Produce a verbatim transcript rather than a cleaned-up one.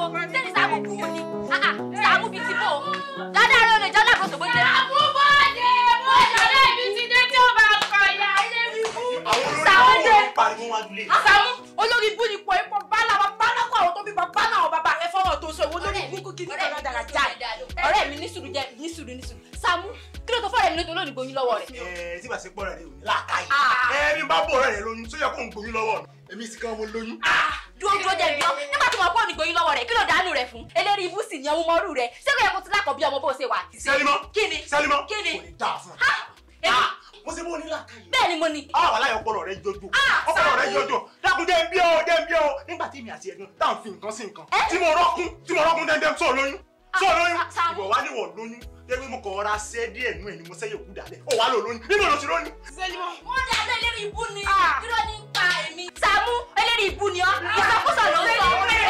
o sẹ́ni Sàámú kú ni Sàámú bíi ti bò ó dáadáa rẹ̀ olè jọ́lá kò sògbó jẹ́. Sàámú bọ́ọ̀dé bọ́ọ̀dé ibi ti dé tí ó bá kọ ìyá ilé mi kú. Sàámú dé Sàámú olórí ibú ni pọ̀ ipò bálá wa bálá kó àwọn tó bí bá bálá àwọn bàbá rẹ̀ fọwọ́ tó sọ ìwọ olórí ibú kú kí ní kọ́lá dára já ọ̀rẹ́ mi ní sùúrù jẹ́ ní sùúrù ní sùúrù Sàámú kí ló tó fọ́ọ̀rẹ́ mi lóto lónìí gbóyún lọ́wọ́ rẹ̀. ẹ tí bá ṣe pọ̀ rẹ̀ rẹ̀ ò ní làákàyè ẹ bí bá bọ̀ rẹ̀ rẹ̀ lóyún tó yẹ kó ń gbóyún lọ́wọ́ èmi sì kàn mo lóyún. dúró dúró jẹ́ ìbíọ́ nígbà tí mo pọ̀ ní gbóyún lọ́wọ́ rẹ̀ kí ló dánú rẹ̀ fún eléri ibú sì ni ọmọ mọ́rù rẹ̀ ṣé kò yẹ kó ti lákọ̀ bí ọmọ bó ṣe wà. Sẹ́límọ́ kíni Sẹ́límọ́ kíni kò ní dáa fún ẹ. mo ṣe bó ní làákàyè. bẹ́ẹ̀ ni mo ní. àwọn aláyọ̀ ọpọlọ rẹ̀ jọjọ ọpọlọ rẹ̀ jọjọ dákun jẹ́ bí ọ́ jẹ́ bí ọ́ nígbà tí èmi àti ẹ̀gbọ́n táwọn fi nǹkan sí nǹkan tí mo rọ́kún tí mo rọ́kún dẹ́ndẹ́n tó lóyún tó lóyún ìwọ wá níwọ̀ lóyún tẹ́gbẹ́ mo kọ̀ ọ́ra ṣẹ́ díẹ̀ nú ẹ̀ ni mo sẹ́yẹ̀ kú dálẹ̀ ó wà lò lóyún nínú ló ti lóyún. Sẹ́límọ́ wọ́n dá abẹ́ eléri ibú ni kí ló ní pa èmi Sàámú eléri ibú ni ọ́ ìsọkúsọ ló ń sọ.